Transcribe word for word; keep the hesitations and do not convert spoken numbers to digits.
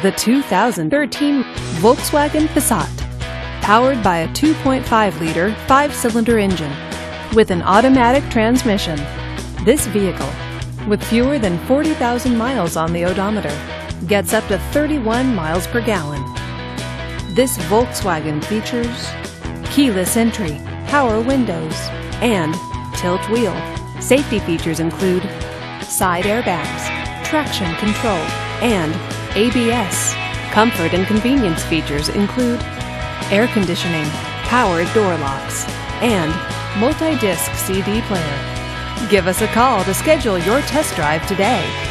the two thousand thirteen Volkswagen Passat. Powered by a two point five liter five-cylinder engine with an automatic transmission. This vehicle, with fewer than forty thousand miles on the odometer, gets up to thirty-one miles per gallon. This Volkswagen features keyless entry, power windows, and tilt wheel. Safety features include side airbags, traction control, and A B S. Comfort and convenience features include air conditioning, power door locks, and multi-disc C D player. Give us a call to schedule your test drive today.